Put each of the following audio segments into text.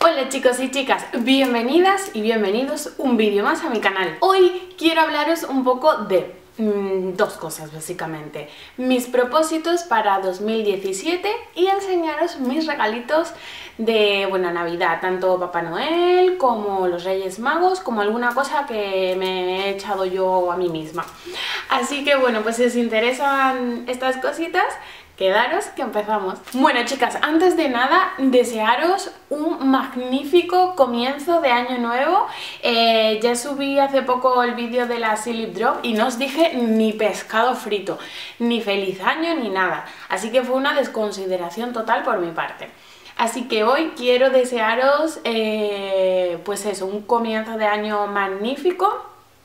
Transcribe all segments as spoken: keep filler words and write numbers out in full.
Hola chicos y chicas, bienvenidas y bienvenidos un vídeo más a mi canal. Hoy quiero hablaros un poco de mmm, dos cosas básicamente. Mis propósitos para dos mil diecisiete y enseñaros mis regalitos de buena Navidad, tanto Papá Noel como los Reyes Magos, como alguna cosa que me he echado yo a mí misma. Así que bueno, pues si os interesan estas cositas, quedaros que empezamos. Bueno chicas, antes de nada desearos un magnífico comienzo de año nuevo. eh, Ya subí hace poco el vídeo de la Silip Drop y no os dije ni pescado frito, ni feliz año ni nada, así que fue una desconsideración total por mi parte. Así que hoy quiero desearos eh, pues eso, un comienzo de año magnífico.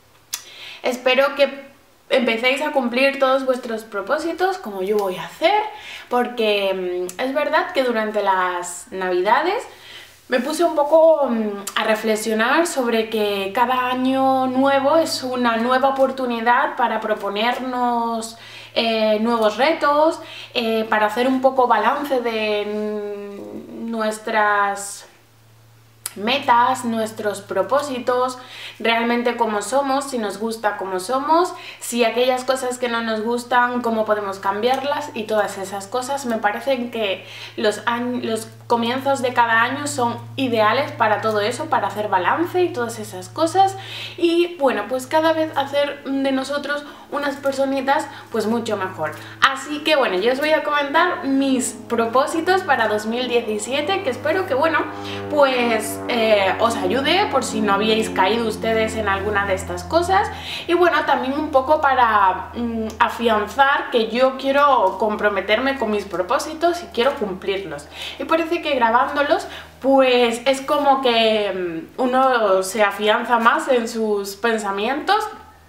Espero que empecéis a cumplir todos vuestros propósitos como yo voy a hacer, porque es verdad que durante las Navidades me puse un poco a reflexionar sobre que cada año nuevo es una nueva oportunidad para proponernos eh, nuevos retos, eh, para hacer un poco balance de nuestras metas, nuestros propósitos, realmente cómo somos, si nos gusta cómo somos, si aquellas cosas que no nos gustan, cómo podemos cambiarlas y todas esas cosas. Me parecen que los, los comienzos de cada año son ideales para todo eso, para hacer balance y todas esas cosas, y bueno, pues cada vez hacer de nosotros unas personitas pues mucho mejor. Así que bueno, yo os voy a comentar mis propósitos para dos mil diecisiete, que espero que bueno, pues Eh, os ayude por si no habíais caído ustedes en alguna de estas cosas, y bueno, también un poco para mm, afianzar que yo quiero comprometerme con mis propósitos y quiero cumplirlos, y parece que grabándolos pues es como que mm, uno se afianza más en sus pensamientos.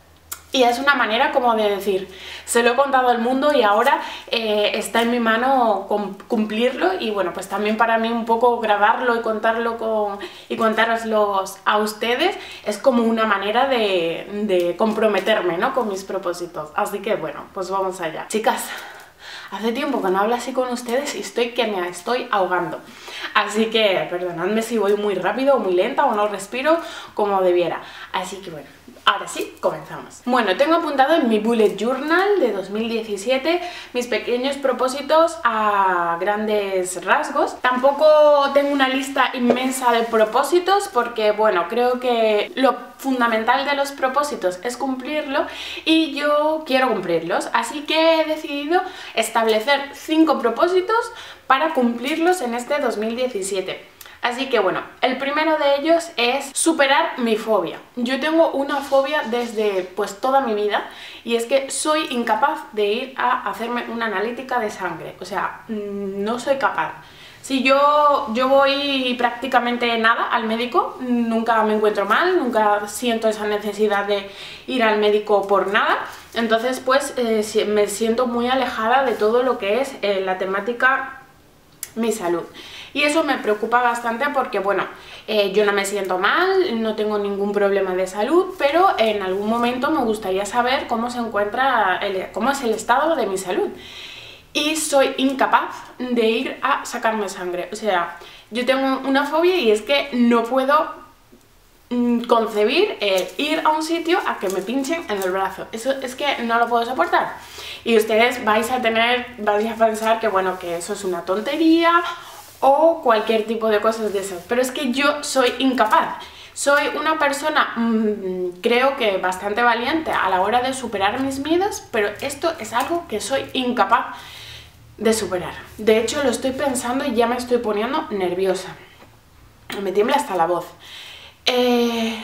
Y es una manera como de decir, se lo he contado al mundo y ahora eh, está en mi mano cumplirlo, y bueno, pues también para mí un poco grabarlo y contarlo con, y contároslo a ustedes es como una manera de, de comprometerme, ¿no?, con mis propósitos. Así que bueno, pues vamos allá. Chicas, hace tiempo que no hablo así con ustedes y estoy que me estoy ahogando. Así que perdonadme si voy muy rápido o muy lenta o no respiro como debiera. Así que bueno, ahora sí, comenzamos. Bueno, tengo apuntado en mi bullet journal de dos mil diecisiete mis pequeños propósitos a grandes rasgos. Tampoco tengo una lista inmensa de propósitos porque, bueno, creo que lo fundamental de los propósitos es cumplirlo y yo quiero cumplirlos. Así que he decidido establecer cinco propósitos para cumplirlos en este dos mil diecisiete. Así que bueno, el primero de ellos es superar mi fobia. Yo tengo una fobia desde pues toda mi vida, y es que soy incapaz de ir a hacerme una analítica de sangre. O sea, no soy capaz. Si yo, yo voy prácticamente nada al médico, nunca me encuentro mal, nunca siento esa necesidad de ir al médico por nada. Entonces pues eh, me siento muy alejada de todo lo que es eh, la temática mi salud. Y eso me preocupa bastante porque, bueno, eh, yo no me siento mal, no tengo ningún problema de salud, pero en algún momento me gustaría saber cómo se encuentra, el, cómo es el estado de mi salud. Y soy incapaz de ir a sacarme sangre. O sea, yo tengo una fobia y es que no puedo mm, concebir el ir a un sitio a que me pinchen en el brazo. Eso es que no lo puedo soportar. Y ustedes vais a tener, vais a pensar que bueno, que eso es una tontería o cualquier tipo de cosas de esas, pero es que yo soy incapaz. Soy una persona, mmm, creo que bastante valiente a la hora de superar mis miedos, pero esto es algo que soy incapaz de superar. De hecho, lo estoy pensando y ya me estoy poniendo nerviosa. Me tiembla hasta la voz. Eh...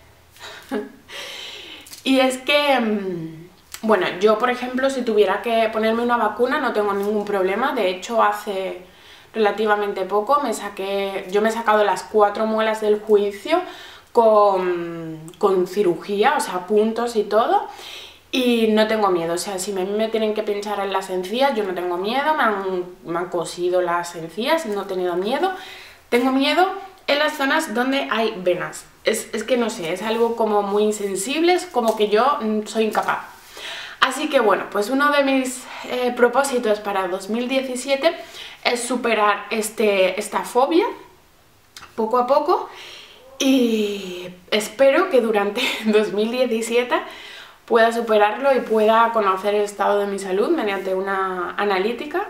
y es que... Mmm, bueno, yo por ejemplo, si tuviera que ponerme una vacuna no tengo ningún problema. De hecho, hace relativamente poco me saqué, yo me he sacado las cuatro muelas del juicio con, con cirugía, o sea, puntos y todo, y no tengo miedo. O sea, si me, me tienen que pinchar en las encías, yo no tengo miedo. Me han, me han cosido las encías, no he tenido miedo. Tengo miedo en las zonas donde hay venas. Es, es que no sé, es algo como muy insensible, es como que yo soy incapaz. Así que bueno, pues uno de mis eh, propósitos para dos mil diecisiete es superar este, esta fobia, poco a poco, y espero que durante dos mil diecisiete pueda superarlo y pueda conocer el estado de mi salud mediante una analítica.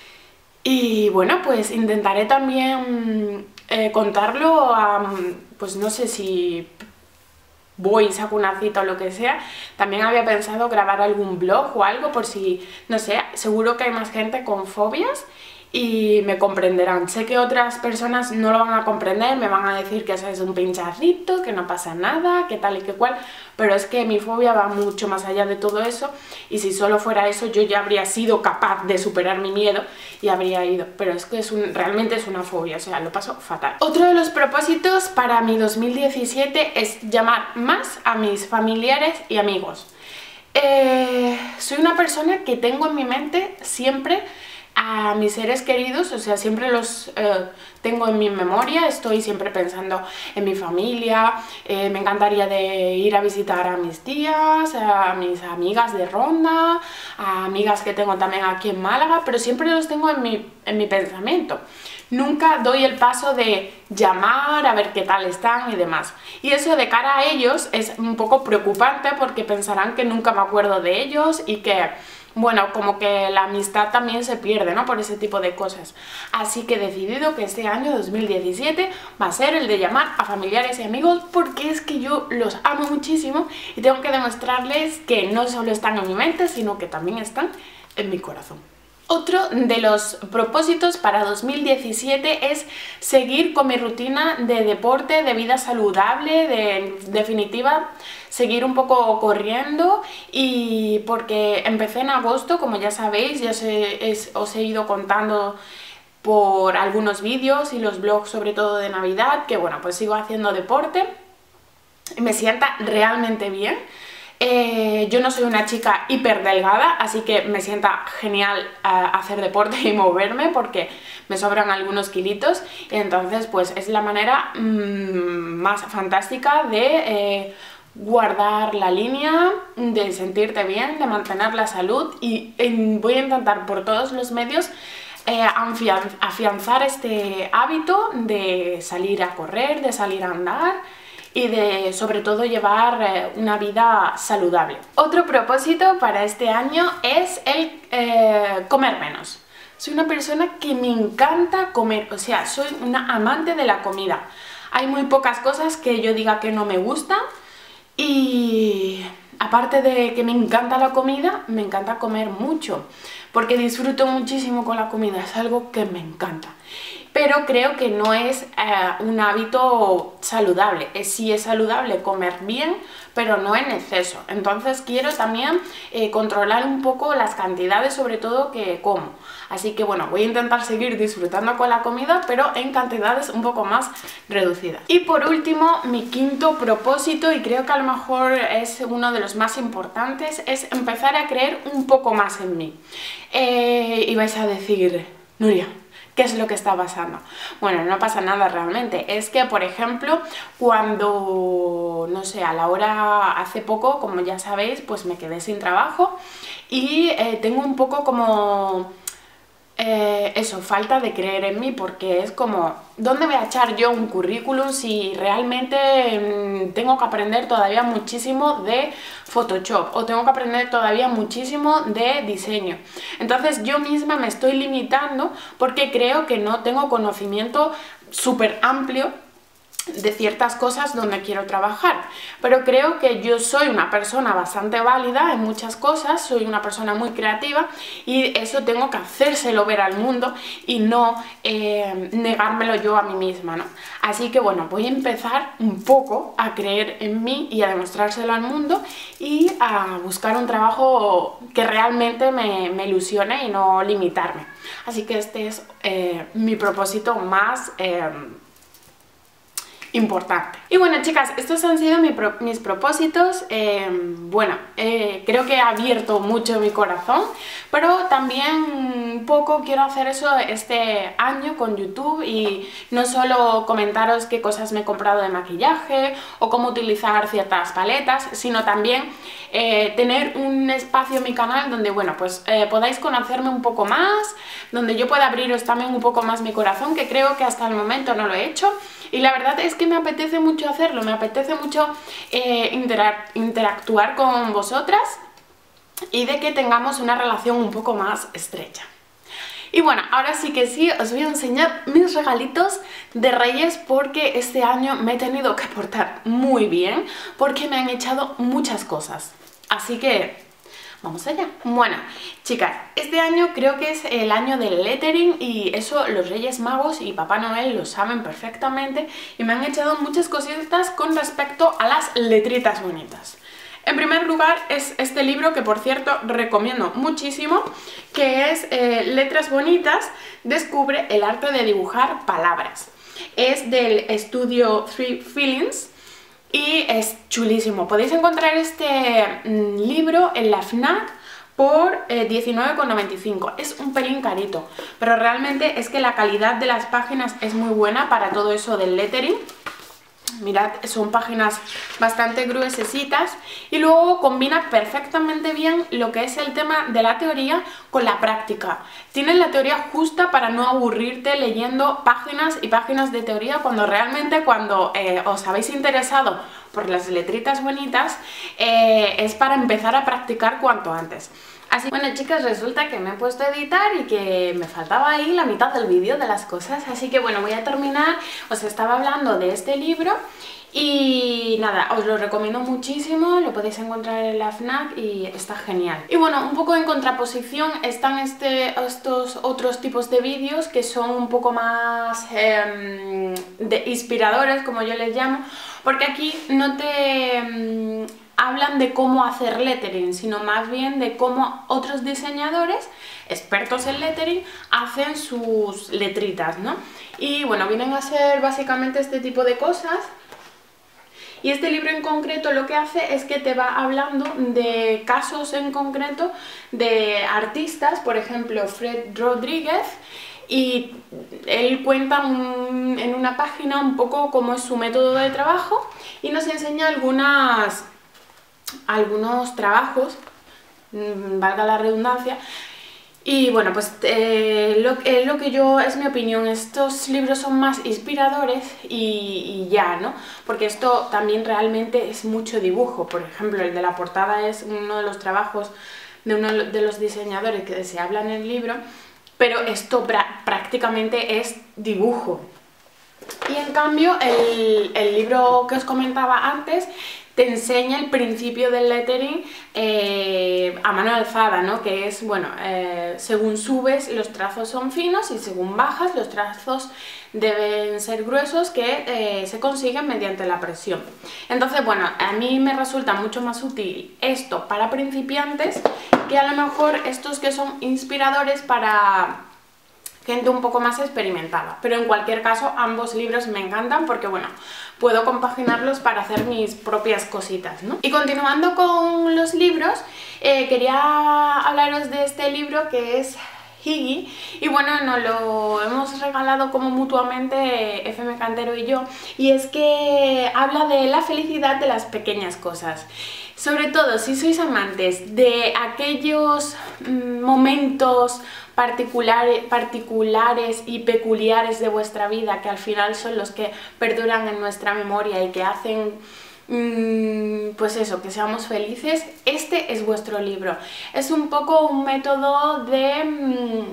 Y bueno, pues intentaré también eh, contarlo a, pues no sé si voy y saco una cita o lo que sea. También había pensado grabar algún blog o algo por si, no sé, seguro que hay más gente con fobias y me comprenderán. Sé que otras personas no lo van a comprender, me van a decir que eso es un pinchacito, que no pasa nada, que tal y que cual, pero es que mi fobia va mucho más allá de todo eso, y si solo fuera eso yo ya habría sido capaz de superar mi miedo y habría ido, pero es que es un, realmente es una fobia, o sea, lo paso fatal. Otro de los propósitos para mi dos mil diecisiete es llamar más a mis familiares y amigos. Eh, soy una persona que tengo en mi mente siempre a mis seres queridos, o sea, siempre los eh, tengo en mi memoria, estoy siempre pensando en mi familia, eh, me encantaría de ir a visitar a mis tías, a mis amigas de Ronda, a amigas que tengo también aquí en Málaga, pero siempre los tengo en mi, en mi pensamiento. Nunca doy el paso de llamar a ver qué tal están y demás. Y eso de cara a ellos es un poco preocupante porque pensarán que nunca me acuerdo de ellos y que, bueno, como que la amistad también se pierde, ¿no? Por ese tipo de cosas. Así que he decidido que este año dos mil diecisiete va a ser el de llamar a familiares y amigos, porque es que yo los amo muchísimo y tengo que demostrarles que no solo están en mi mente, sino que también están en mi corazón. Otro de los propósitos para dos mil diecisiete es seguir con mi rutina de deporte, de vida saludable, de en definitiva seguir un poco corriendo, y porque empecé en agosto, como ya sabéis, ya se, es, os he ido contando por algunos vídeos y los blogs sobre todo de Navidad, que bueno, pues sigo haciendo deporte y me sienta realmente bien. Eh, yo no soy una chica hiper delgada, así que me sienta genial uh, hacer deporte y moverme porque me sobran algunos kilitos, y entonces pues es la manera mmm, más fantástica de eh, guardar la línea, de sentirte bien, de mantener la salud, y eh, voy a intentar por todos los medios eh, afianzar este hábito de salir a correr, de salir a andar y de, sobre todo, llevar eh, una vida saludable. Otro propósito para este año es el eh, comer menos. Soy una persona que me encanta comer, o sea, soy una amante de la comida. Hay muy pocas cosas que yo diga que no me gustan, y aparte de que me encanta la comida, me encanta comer mucho, porque disfruto muchísimo con la comida, es algo que me encanta. Pero creo que no es eh, un hábito saludable. Es, sí es saludable comer bien, pero no en exceso. Entonces quiero también eh, controlar un poco las cantidades, sobre todo, que como. Así que bueno, voy a intentar seguir disfrutando con la comida, pero en cantidades un poco más reducidas. Y por último, mi quinto propósito, y creo que a lo mejor es uno de los más importantes, es empezar a creer un poco más en mí. Eh, y vais a decir, Nuria, ¿qué es lo que está pasando? Bueno, no pasa nada realmente. Es que, por ejemplo, cuando, no sé, a la hora, hace poco, como ya sabéis, pues me quedé sin trabajo y eh, tengo un poco como eh, eso, falta de creer en mí, porque es como, ¿dónde voy a echar yo un currículum si realmente mmm, tengo que aprender todavía muchísimo de Photoshop o tengo que aprender todavía muchísimo de diseño? Entonces yo misma me estoy limitando porque creo que no tengo conocimiento súper amplio de ciertas cosas donde quiero trabajar, pero creo que yo soy una persona bastante válida en muchas cosas, soy una persona muy creativa, y eso tengo que hacérselo ver al mundo y no eh, negármelo yo a mí misma, ¿no? Así que bueno, voy a empezar un poco a creer en mí y a demostrárselo al mundo, y a buscar un trabajo que realmente me, me ilusione y no limitarme. Así que este es eh, mi propósito más eh, importante. Y bueno, chicas, estos han sido mi pro mis propósitos. Eh, bueno, eh, creo que he abierto mucho mi corazón, pero también un poco quiero hacer eso este año con YouTube, y no solo comentaros qué cosas me he comprado de maquillaje o cómo utilizar ciertas paletas, sino también eh, tener un espacio en mi canal donde, bueno, pues eh, podáis conocerme un poco más, donde yo pueda abriros también un poco más mi corazón, que creo que hasta el momento no lo he hecho, y la verdad es que me apetece mucho hacerlo, me apetece mucho eh, interac- interactuar con vosotras y de que tengamos una relación un poco más estrecha. Y bueno, ahora sí que sí, os voy a enseñar mis regalitos de Reyes porque este año me he tenido que portar muy bien porque me han echado muchas cosas. Así que vamos allá. Bueno, chicas, este año creo que es el año del lettering y eso los Reyes Magos y Papá Noel lo saben perfectamente y me han echado muchas cositas con respecto a las letritas bonitas. En primer lugar es este libro que, por cierto, recomiendo muchísimo, que es eh, Letras Bonitas, descubre el arte de dibujar palabras. Es del estudio Three Feelings y es chulísimo. Podéis encontrar este mm, libro en la FNAC por eh, diecinueve con noventa y cinco. Es un pelín carito, pero realmente es que la calidad de las páginas es muy buena para todo eso del lettering. Mirad, son páginas bastante gruesecitas y luego combina perfectamente bien lo que es el tema de la teoría con la práctica. Tienes la teoría justa para no aburrirte leyendo páginas y páginas de teoría cuando realmente cuando eh, os habéis interesado por las letritas bonitas eh, es para empezar a practicar cuanto antes. Así, bueno chicas, resulta que me he puesto a editar y que me faltaba ahí la mitad del vídeo de las cosas, así que bueno, voy a terminar. Os estaba hablando de este libro y nada, os lo recomiendo muchísimo, lo podéis encontrar en la FNAC y está genial. Y bueno, un poco en contraposición están este, estos otros tipos de vídeos que son un poco más eh, de inspiradores, como yo les llamo, porque aquí no te Eh, hablan de cómo hacer lettering, sino más bien de cómo otros diseñadores, expertos en lettering, hacen sus letritas, ¿no? Y bueno, vienen a ser básicamente este tipo de cosas. Y este libro en concreto lo que hace es que te va hablando de casos en concreto de artistas, por ejemplo, Fred Rodríguez, y él cuenta un, en una página un poco cómo es su método de trabajo y nos enseña algunas... algunos trabajos, mmm, valga la redundancia, y bueno, pues eh, lo, eh, lo que yo, es mi opinión, estos libros son más inspiradores y, y ya, ¿no? Porque esto también realmente es mucho dibujo. Por ejemplo, el de la portada es uno de los trabajos de uno de los diseñadores que se habla en el libro, pero esto prácticamente es dibujo. Y en cambio el, el libro que os comentaba antes te enseña el principio del lettering eh, a mano alzada, ¿no? Que es, bueno, eh, según subes los trazos son finos y según bajas los trazos deben ser gruesos, que eh, se consiguen mediante la presión. Entonces, bueno, a mí me resulta mucho más útil esto para principiantes que a lo mejor estos que son inspiradores para gente un poco más experimentada, pero en cualquier caso ambos libros me encantan porque bueno, puedo compaginarlos para hacer mis propias cositas, ¿no? Y continuando con los libros, eh, quería hablaros de este libro que es Higgy, y bueno, nos lo hemos regalado como mutuamente F M Cantero y yo, y es que habla de la felicidad de las pequeñas cosas. Sobre todo si sois amantes de aquellos mmm, momentos particulares, particulares y peculiares de vuestra vida que al final son los que perduran en nuestra memoria y que hacen mmm, pues eso, que seamos felices, este es vuestro libro. Es un poco un método de mmm,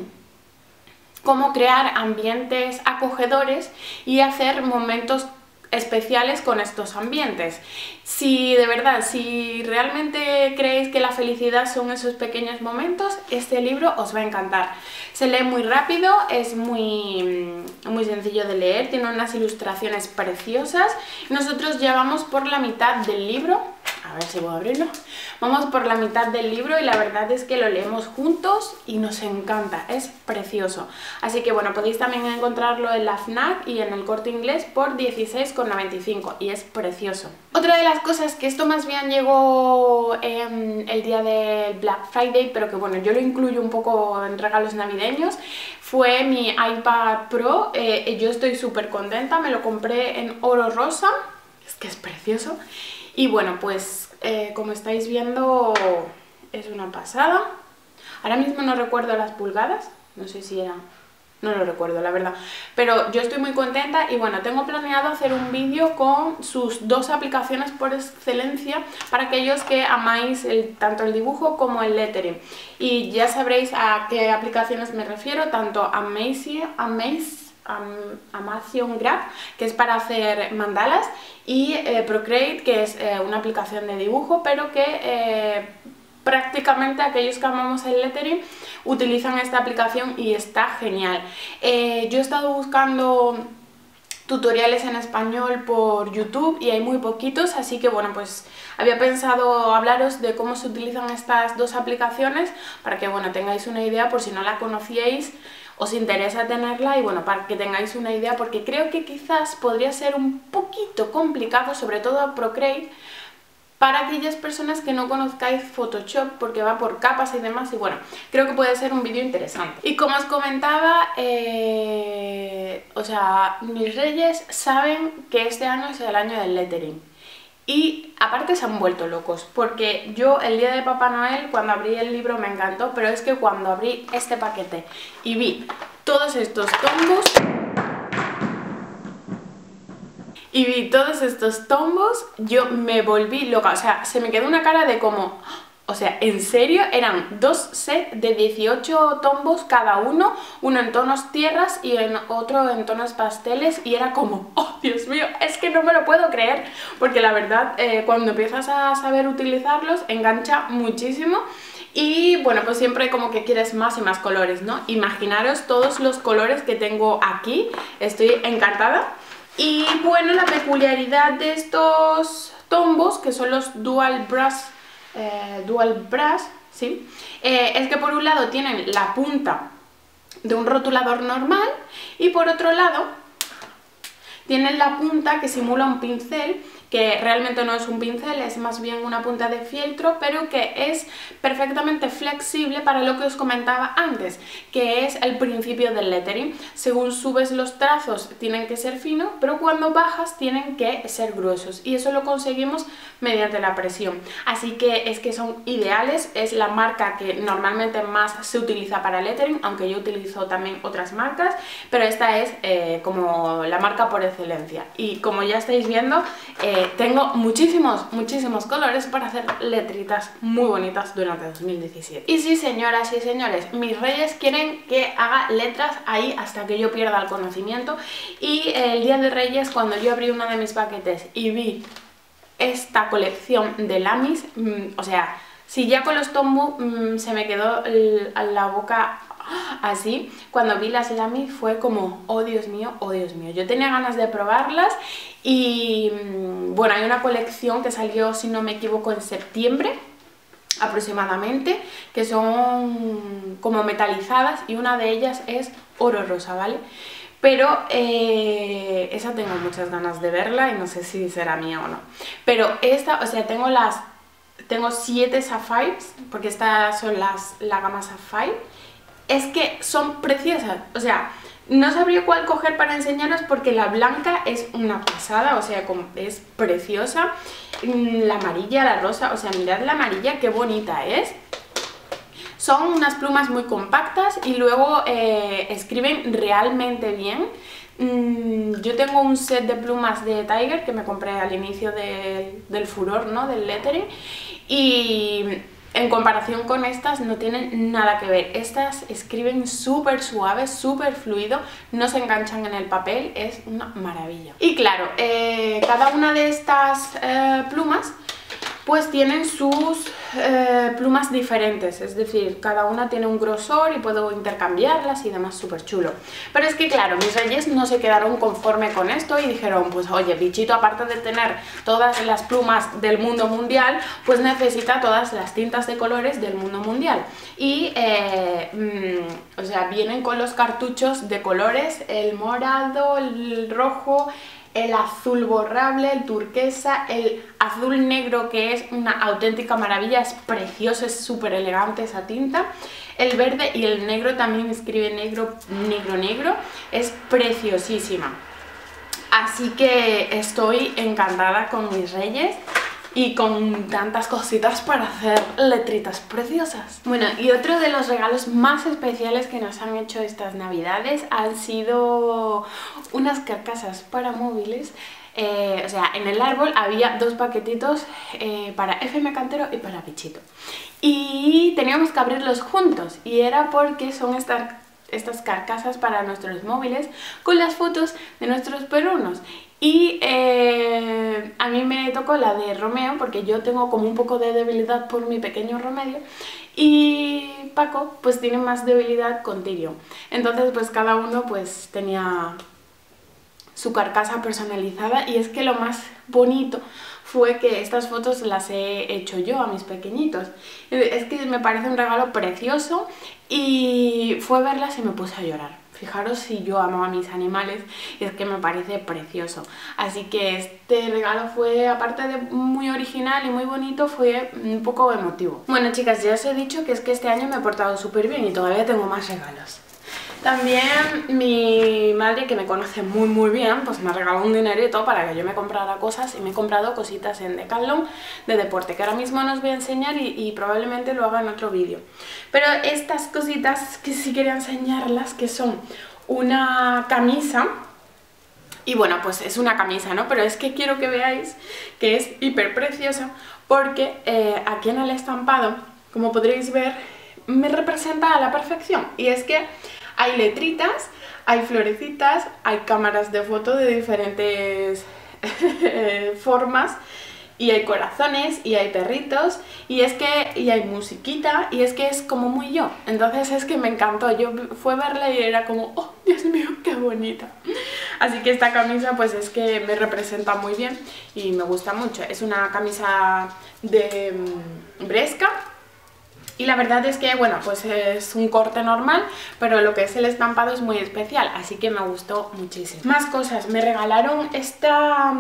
cómo crear ambientes acogedores y hacer momentos especiales con estos ambientes. Si de verdad, si realmente creéis que la felicidad son esos pequeños momentos, este libro os va a encantar. Se lee muy rápido, es muy, muy sencillo de leer, tiene unas ilustraciones preciosas. Nosotros ya vamos por la mitad del libro, a ver si puedo abrirlo. Vamos por la mitad del libro y la verdad es que lo leemos juntos y nos encanta, es precioso. Así que bueno, podéis también encontrarlo en la FNAC y en el Corte Inglés por dieciséis con noventa y cinco y es precioso. Otra de las cosas que esto más bien llegó eh, el día del Black Friday, pero que bueno, yo lo incluyo un poco en regalos navideños, fue mi iPad Pro. Eh, yo estoy súper contenta, me lo compré en oro rosa, es que es precioso. Y bueno, pues eh, como estáis viendo es una pasada. Ahora mismo no recuerdo las pulgadas, no sé si eran no lo recuerdo la verdad, pero yo estoy muy contenta y bueno, tengo planeado hacer un vídeo con sus dos aplicaciones por excelencia para aquellos que amáis el, tanto el dibujo como el lettering, y ya sabréis a qué aplicaciones me refiero, tanto Amazing, Amaze, Am, Amazon Graph, que es para hacer mandalas, y eh, Procreate, que es eh, una aplicación de dibujo, pero que eh, prácticamente aquellos que amamos el lettering utilizan esta aplicación y está genial. Eh, yo he estado buscando tutoriales en español por YouTube y hay muy poquitos, así que bueno, pues había pensado hablaros de cómo se utilizan estas dos aplicaciones para que bueno, tengáis una idea por si no la conocíais, os interesa tenerla y bueno, para que tengáis una idea, porque creo que quizás podría ser un poquito complicado, sobre todo Procreate, para aquellas personas que no conozcáis Photoshop, porque va por capas y demás, y bueno, creo que puede ser un vídeo interesante. Y como os comentaba, eh, o sea, mis reyes saben que este año es el año del lettering. Y aparte se han vuelto locos, porque yo el día de Papá Noel, cuando abrí el libro me encantó, pero es que cuando abrí este paquete y vi todos estos tombos... Y vi todos estos tombos, yo me volví loca, o sea, se me quedó una cara de como... O sea, en serio, eran dos sets de dieciocho tombos cada uno, uno en tonos tierras y en otro en tonos pasteles, y era como, oh Dios mío, es que no me lo puedo creer, porque la verdad, eh, cuando empiezas a saber utilizarlos, engancha muchísimo. Y bueno, pues siempre como que quieres más y más colores, ¿no? Imaginaros todos los colores que tengo aquí, estoy encantada. Y bueno, la peculiaridad de estos tombos, que son los Dual Brush, eh, Dual Brush, ¿sí? Eh, es que por un lado tienen la punta de un rotulador normal y por otro lado tienen la punta que simula un pincel, que realmente no es un pincel, es más bien una punta de fieltro, pero que es perfectamente flexible para lo que os comentaba antes, que es el principio del lettering. Según subes los trazos tienen que ser finos, pero cuando bajas tienen que ser gruesos, y eso lo conseguimos mediante la presión. Así que es que son ideales, es la marca que normalmente más se utiliza para lettering, aunque yo utilizo también otras marcas, pero esta es eh, como la marca por excelencia. Y como ya estáis viendo, eh, tengo muchísimos, muchísimos colores para hacer letritas muy bonitas durante dos mil diecisiete. Y sí, señoras y señores, mis reyes quieren que haga letras ahí hasta que yo pierda el conocimiento. Y el día de Reyes, cuando yo abrí uno de mis paquetes y vi esta colección de lamis, mmm, o sea, si ya con los tombos mmm, se me quedó el, la boca así, cuando vi las lamis fue como, oh Dios mío, oh Dios mío. Yo tenía ganas de probarlas y bueno, hay una colección que salió, si no me equivoco, en septiembre aproximadamente, que son como metalizadas, y una de ellas es oro rosa, ¿vale? Pero eh, esa tengo muchas ganas de verla y no sé si será mía o no. Pero esta, o sea, tengo las tengo siete Sapphires, porque estas son las la gama Sapphire. Es que son preciosas, o sea, no sabría cuál coger para enseñaros porque la blanca es una pasada, o sea, es preciosa. La amarilla, la rosa, o sea, mirad la amarilla, qué bonita es. Son unas plumas muy compactas y luego eh, escriben realmente bien. Mm, yo tengo un set de plumas de Tiger que me compré al inicio de, del furor, ¿no? Del lettering, y en comparación con estas no tienen nada que ver. Estas escriben súper suaves, súper fluido, no se enganchan en el papel, es una maravilla. Y claro, eh, cada una de estas eh, plumas pues tienen sus eh, plumas diferentes, es decir, cada una tiene un grosor y puedo intercambiarlas y demás, súper chulo. Pero es que claro, mis reyes no se quedaron conforme con esto y dijeron, pues oye, bichito, aparte de tener todas las plumas del mundo mundial, pues necesita todas las tintas de colores del mundo mundial. Y, eh, mmm, o sea, vienen con los cartuchos de colores, el morado, el rojo, el azul borrable, el turquesa, el azul negro, que es una auténtica maravilla, es precioso, es súper elegante esa tinta. El verde y el negro también escribe negro, negro, negro, es preciosísima. Así que estoy encantada con mis reyes y con tantas cositas para hacer letritas preciosas. Bueno, y otro de los regalos más especiales que nos han hecho estas navidades han sido unas carcasas para móviles. Eh, o sea, en el árbol había dos paquetitos eh, para F M Cantero y para Pichito. Y teníamos que abrirlos juntos y era porque son estas, estas carcasas para nuestros móviles con las fotos de nuestros perrunos. Y eh, a mí me tocó la de Romeo porque yo tengo como un poco de debilidad por mi pequeño Remedio y Paco pues tiene más debilidad con Tyrion. Entonces pues cada uno pues tenía su carcasa personalizada y es que lo más bonito fue que estas fotos las he hecho yo a mis pequeñitos. Es que me parece un regalo precioso y fue verlas y me puse a llorar. Fijaros si yo amo a mis animales y es que me parece precioso. Así que este regalo fue, aparte de muy original y muy bonito, fue un poco emotivo. Bueno chicas, ya os he dicho que es que este año me he portado súper bien y todavía tengo más regalos. También mi madre, que me conoce muy muy bien, pues me regaló un dinerito para que yo me comprara cosas y me he comprado cositas en Decathlon de deporte, que ahora mismo no os voy a enseñar y, y probablemente lo haga en otro vídeo. Pero estas cositas que sí quería enseñarlas, que son una camisa, y bueno, pues es una camisa, ¿no? Pero es que quiero que veáis que es hiper preciosa porque eh, aquí en el estampado, como podréis ver, me representa a la perfección. Y es que hay letritas, hay florecitas, hay cámaras de foto de diferentes formas y hay corazones y hay perritos y es que y hay musiquita y es que es como muy yo. Entonces es que me encantó, yo fue verla y era como, oh Dios mío, qué bonita. Así que esta camisa pues es que me representa muy bien y me gusta mucho. Es una camisa de um, Bresca. Y la verdad es que, bueno, pues es un corte normal, pero lo que es el estampado es muy especial, así que me gustó muchísimo. Más cosas, me regalaron esta...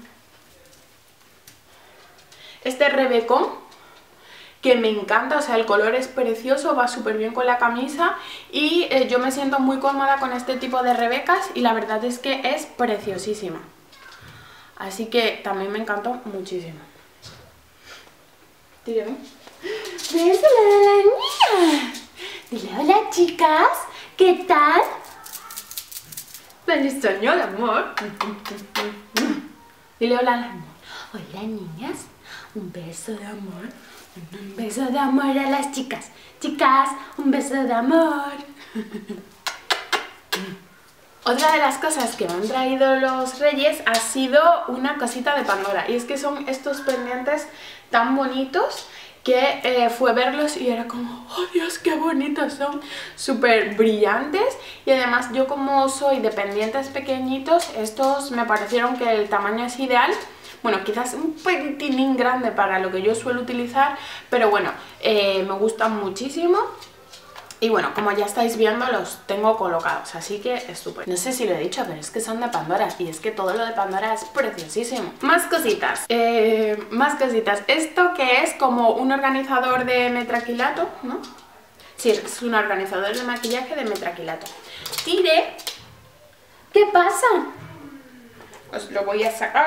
este rebecón, que me encanta, o sea, el color es precioso, va súper bien con la camisa y eh, yo me siento muy cómoda con este tipo de rebecas y la verdad es que es preciosísima. Así que también me encantó muchísimo. Tírame. ¡Ves la niña! Dile hola chicas, ¿qué tal? ¡Feliz año de amor! Dile hola al amor. Hola niñas, un beso de amor. Un beso de amor a las chicas. Chicas, un beso de amor. Otra de las cosas que me han traído los reyes ha sido una cosita de Pandora. Y es que son estos pendientes tan bonitos que eh, fue verlos y era como, oh Dios, qué bonitos son, súper brillantes y además yo como soy de pendientes pequeñitos, estos me parecieron que el tamaño es ideal, bueno, quizás un pelín grande para lo que yo suelo utilizar, pero bueno, eh, me gustan muchísimo. Y bueno, como ya estáis viendo, los tengo colocados, así que es súper. No sé si lo he dicho, pero es que son de Pandora y es que todo lo de Pandora es preciosísimo. Más cositas, eh, más cositas. Esto que es como un organizador de metraquilato, ¿no? Sí, es un organizador de maquillaje de metraquilato. Tire, ¿qué pasa? Os lo voy a sacar.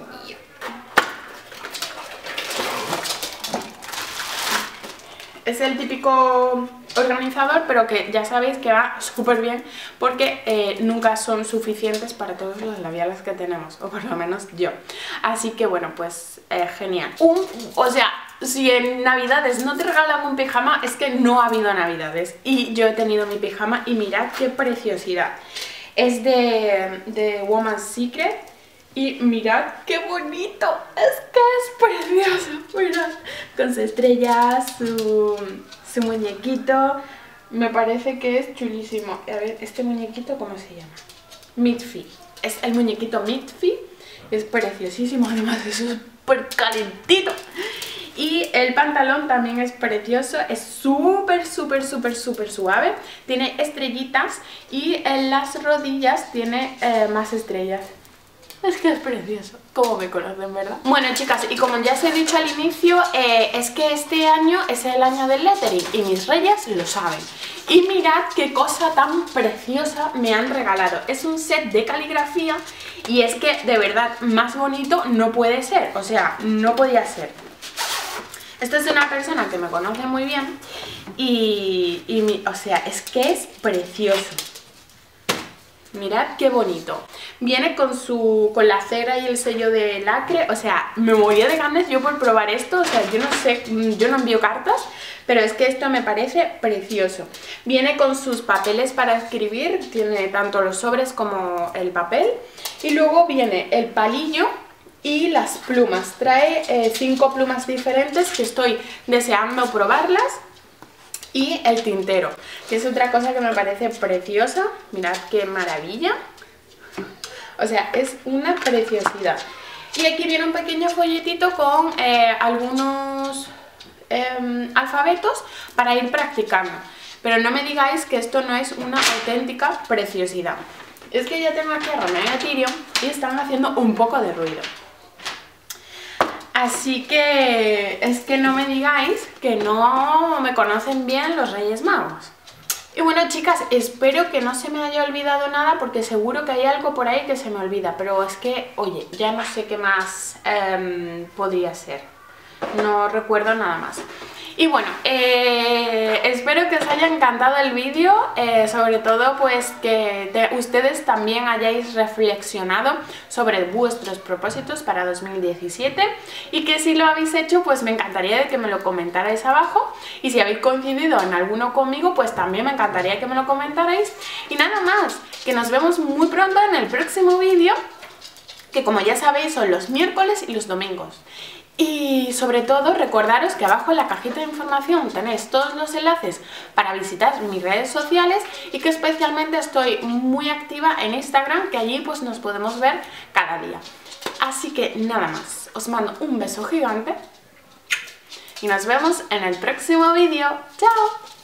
Es el típico organizador, pero que ya sabéis que va súper bien porque eh, nunca son suficientes para todos los labiales que tenemos, o por lo menos yo. Así que bueno, pues eh, genial. Un, o sea, si en Navidades no te regalan un pijama, es que no ha habido Navidades. Y yo he tenido mi pijama y mirad qué preciosidad. Es de, de Woman's Secret. Y mirad qué bonito, es que es precioso, mirad, con sus estrellas, su, su muñequito, me parece que es chulísimo. A ver, este muñequito, ¿cómo se llama? Mitfy, es el muñequito Mitfy, es preciosísimo, además es súper calentito. Y el pantalón también es precioso, es súper, súper, súper, súper suave, tiene estrellitas y en las rodillas tiene eh, más estrellas. Es que es precioso, como me conocen, ¿verdad? Bueno, chicas, y como ya os he dicho al inicio, eh, es que este año es el año del lettering y mis reyes lo saben. Y mirad qué cosa tan preciosa me han regalado. Es un set de caligrafía y es que de verdad más bonito no puede ser, o sea, no podía ser. Esta es una persona que me conoce muy bien y, y mi, o sea, es que es precioso. Mirad qué bonito. Viene con su con la cera y el sello de lacre. O sea, me moría de ganas yo por probar esto. O sea, yo no sé, yo no envío cartas, pero es que esto me parece precioso. Viene con sus papeles para escribir. Tiene tanto los sobres como el papel. Y luego viene el palillo y las plumas. Trae eh, cinco plumas diferentes que estoy deseando probarlas. Y el tintero, que es otra cosa que me parece preciosa. Mirad qué maravilla. O sea, es una preciosidad. Y aquí viene un pequeño folletito con eh, algunos eh, alfabetos para ir practicando. Pero no me digáis que esto no es una auténtica preciosidad. Es que ya tengo aquí a Romeo y a Tyrion y están haciendo un poco de ruido. Así que es que no me digáis que no me conocen bien los Reyes Magos. Y bueno, chicas, espero que no se me haya olvidado nada porque seguro que hay algo por ahí que se me olvida. Pero es que, oye, ya no sé qué más eh, podría ser. No recuerdo nada más. Y bueno, eh, espero que os haya encantado el vídeo, eh, sobre todo pues que te, ustedes también hayáis reflexionado sobre vuestros propósitos para dos mil diecisiete y que si lo habéis hecho pues me encantaría de que me lo comentarais abajo y si habéis coincidido en alguno conmigo pues también me encantaría que me lo comentarais y nada más, que nos vemos muy pronto en el próximo vídeo que como ya sabéis son los miércoles y los domingos. Y sobre todo recordaros que abajo en la cajita de información tenéis todos los enlaces para visitar mis redes sociales y que especialmente estoy muy activa en Instagram, que allí pues nos podemos ver cada día. Así que nada más, os mando un beso gigante y nos vemos en el próximo vídeo. ¡Chao!